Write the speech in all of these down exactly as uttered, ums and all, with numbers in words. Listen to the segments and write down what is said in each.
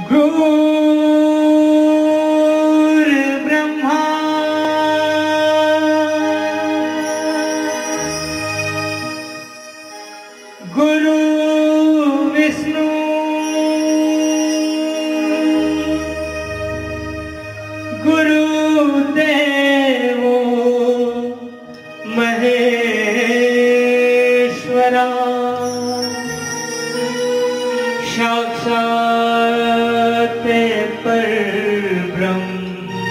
गुरुर्ब्रह्मा गुरु विष्णु गुरुदेवो महेश्वरा साक्षात् परब्रह्म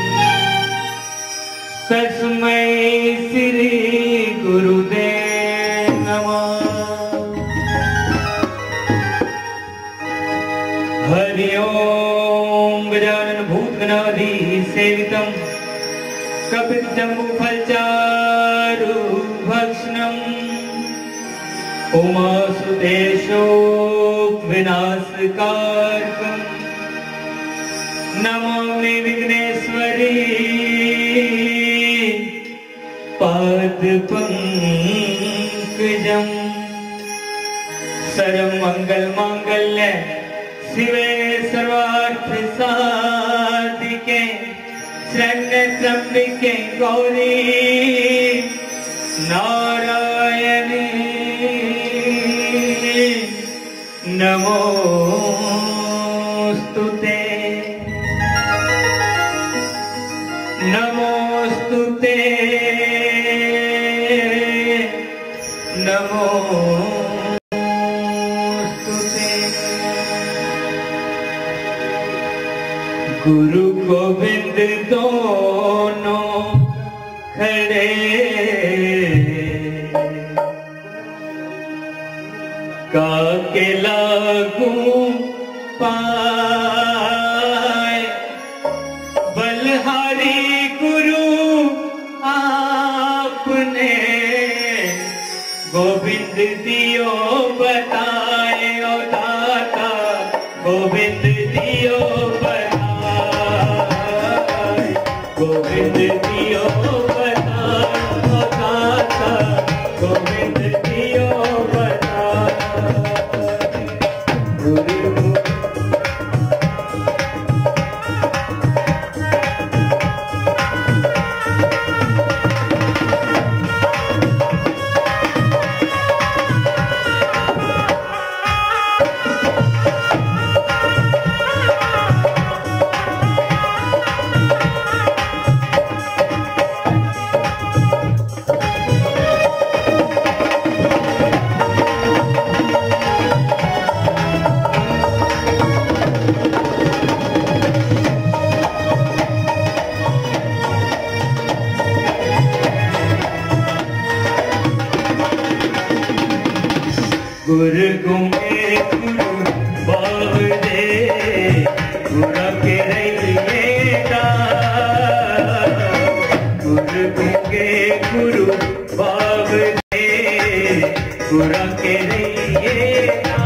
तस्मै श्री गुरुदेव नमः। हरि ओम गजानन भूतगणाधीसेवितं कपितजम्बूफलचारुभक्षणम् उमासुदेशो विनाशकारकम् नमामि विघ्नेश्वरी पादपङ्कजम्। सर्वमङ्गलमाङ्गल्ये शिवे सर्वार्थसाधिके शरण्ये त्र्यम्बके गौरी नारायणी नमोस्तुते नमोस्तुते नमोस्तुते। गुरु गोविंद दोनों खड़े काके लागू पाए बलहारी गुरु आपने गोविंद दियो बताए ओ दाता गोविंद दियो बताए गोविंद दियो बताए ओ दाता गोविंद दियो गुरु गुमे गुरु बावदे गुरा के रहिएगा गुरु गुमे गुरु बावदे गुरा के रहिएगा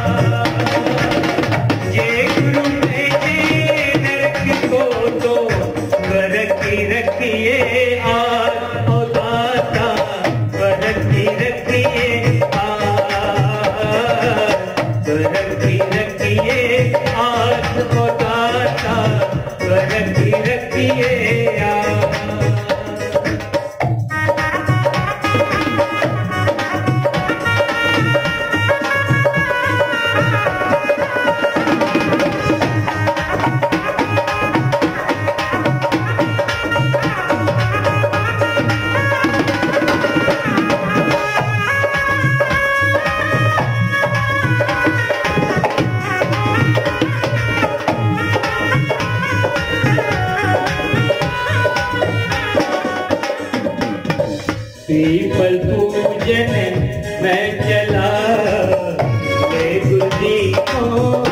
ये गुरु भेजे नरक को तो बरकी रखिए आज ओ दाता बरकी रखिए रखी रखिए आज को दाता रखी रखिए पीपल पूजन मैं चला ले गुरु जी को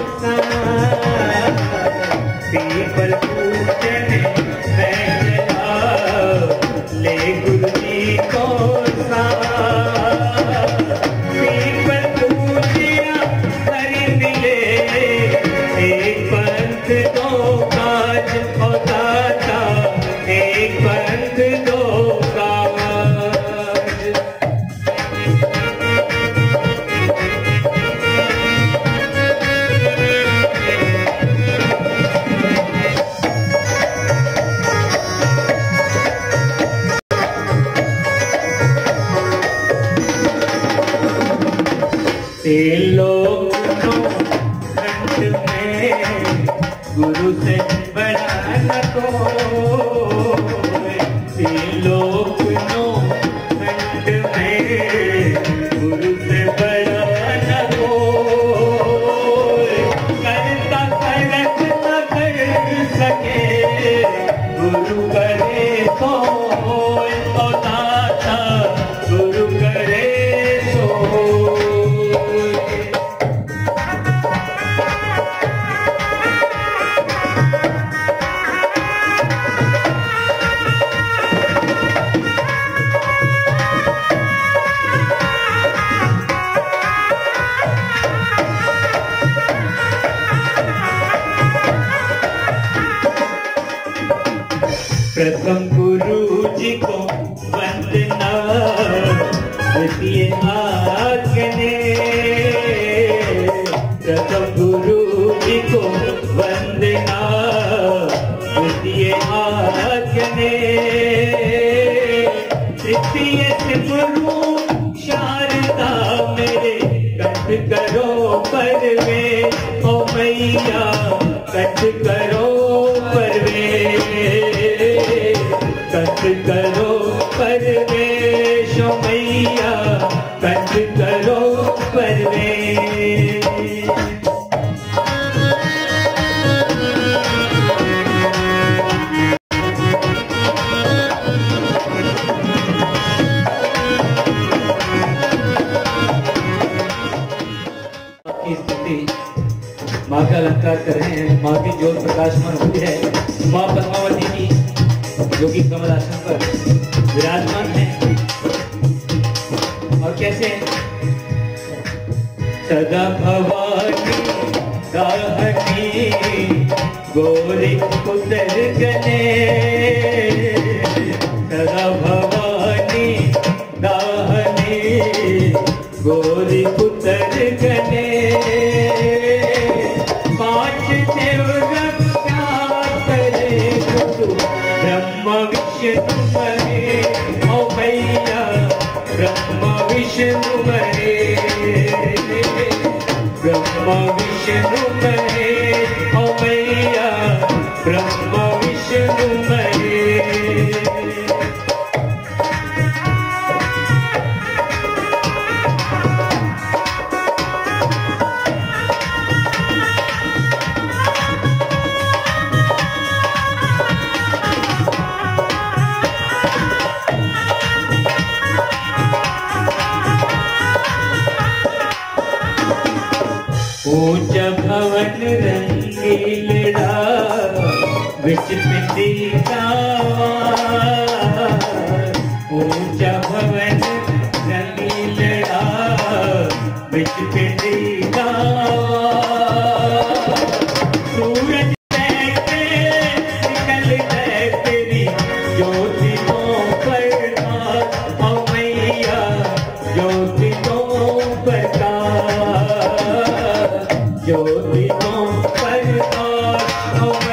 पीपल पूजन मैं चला ले गुरु जी को पीपल पूजिया हरि मिले एक पंथ दो काज ओ दाता एक पंथ दो काज लोक खंड में गुरु से बड़ा न कोई। लोक खंड में गुरु से बड़ा न कोई। करता करत न कर सके गुरु करे तो ओ दाता गुरु करे प्रथम गुरु जी को वंदना द्वितीय आज्ञा। प्रथम गुरु जी को वंदना द्वितीय आज्ञा। तृतीय गुरु शारदा मेरे कट करो परवे ओ मैया कट करो परवे कट करो परवेश मैया कट करो परवेश। की स्थिति माँ का अलंकार कर रहे हैं। माँ की ज्योत प्रकाशमान हुई है। माँ पद्मावती की जो कि कमलासन पर विराजमान है। और कैसे सदा भवानी दाहनी गोरी पुतर गने। सदा भवानी दाहनी गोरी पुतर गने। पांच देव रक्षा करे ब्रह्म विष्णु महे ओ मैया ब्रह्म विष्णु महे ब्रह्म विष्णु महे ओ मैया ब्रह्म विष्णु महे। ऊंचा भवन रंगीलड़ा विच पिंडी गावा। ऊंचा भवन रंगीलड़ा विच पिंडी गावा। सूरज बैठे निकल गए तेरी ज्योति तो प्रकाश ओ मैया ज्योति तो प्रकाश ज्योति तो प्रकाश ओ